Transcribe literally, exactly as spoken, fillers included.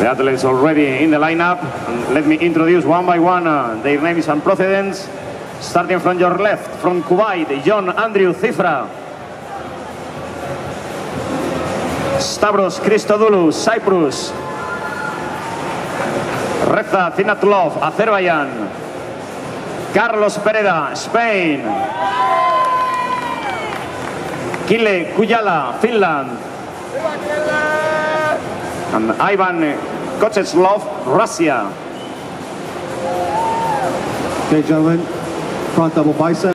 The athletes already in the lineup. And let me introduce one by one uh, their names and procedents. Starting from your left, from Kuwait, John Andrew Cifra. Stavros Christodoulou, Cyprus. Reza Zinatulov, Azerbaijan. Carlos Pereda, Spain. Kile Kujala, Finland. And Ivan Kocheslov, Russia. Okay, gentlemen, front double bicep.